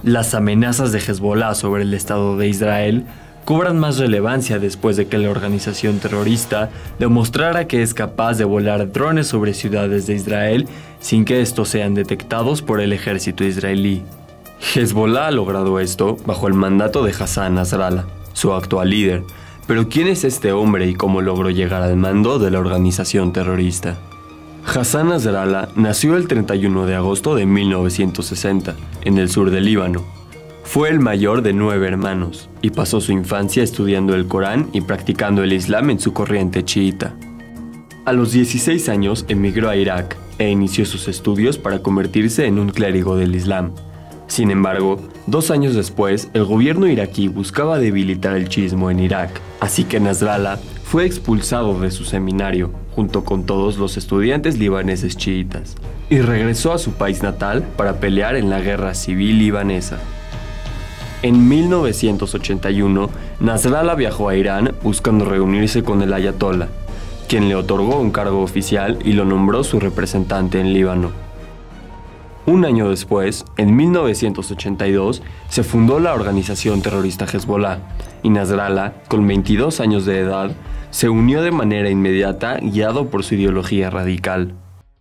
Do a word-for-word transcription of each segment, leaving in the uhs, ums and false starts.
Las amenazas de Hezbollah sobre el Estado de Israel cobran más relevancia después de que la organización terrorista demostrara que es capaz de volar drones sobre ciudades de Israel sin que estos sean detectados por el ejército israelí. Hezbollah ha logrado esto bajo el mandato de Hassan Nasrallah, su actual líder. Pero ¿quién es este hombre y cómo logró llegar al mando de la organización terrorista? Hassan Nasrallah nació el treinta y uno de agosto de mil novecientos sesenta, en el sur del Líbano. Fue el mayor de nueve hermanos y pasó su infancia estudiando el Corán y practicando el Islam en su corriente chiita. A los dieciséis años emigró a Irak e inició sus estudios para convertirse en un clérigo del Islam. Sin embargo, dos años después, el gobierno iraquí buscaba debilitar el chiismo en Irak, así que Nasrallah fue expulsado de su seminario, junto con todos los estudiantes libaneses chiitas, y regresó a su país natal para pelear en la guerra civil libanesa. En mil novecientos ochenta y uno, Nasrallah viajó a Irán buscando reunirse con el ayatollah, quien le otorgó un cargo oficial y lo nombró su representante en Líbano. Un año después, en mil novecientos ochenta y dos, se fundó la organización terrorista Hezbollah, y Nasrallah, con veintidós años de edad, se unió de manera inmediata guiado por su ideología radical.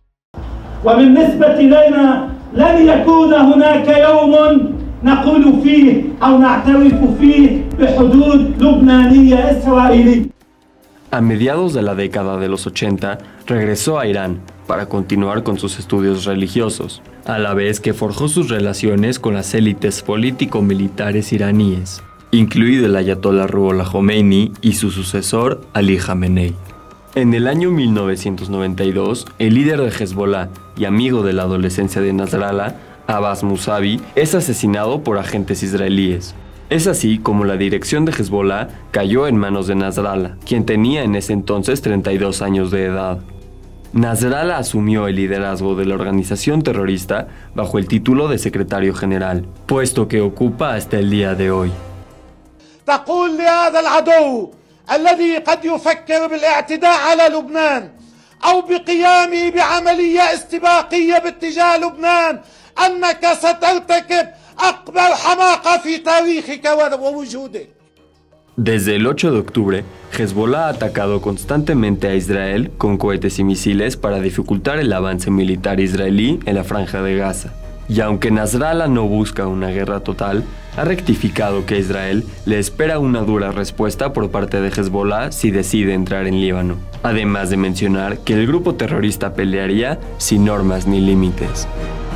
A mediados de la década de los ochenta, regresó a Irán para continuar con sus estudios religiosos, a la vez que forjó sus relaciones con las élites político-militares iraníes, incluido el ayatollah Ruhollah Khomeini y su sucesor Ali Khamenei. En el año mil novecientos noventa y dos, el líder de Hezbollah y amigo de la adolescencia de Nasrallah, Abbas Mousavi, es asesinado por agentes israelíes. Es así como la dirección de Hezbollah cayó en manos de Nasrallah, quien tenía en ese entonces treinta y dos años de edad. Nasrallah asumió el liderazgo de la organización terrorista bajo el título de secretario general, puesto que ocupa hasta el día de hoy. تقول لهذا العدو الذي قد يفكر بالاعتداء على لبنان أو بقيامه بعملية استباقية باتجاه لبنان أنك سترتكب أكبر حماقة في تاريخك ووجودك. Desde el ocho de octubre, Hezbollah ha atacado constantemente a Israel con cohetes y misiles para dificultar el avance militar israelí en la Franja de Gaza. Y aunque Nasrallah no busca una guerra total, ha rectificado que Israel le espera una dura respuesta por parte de Hezbollah si decide entrar en Líbano, además de mencionar que el grupo terrorista pelearía sin normas ni límites.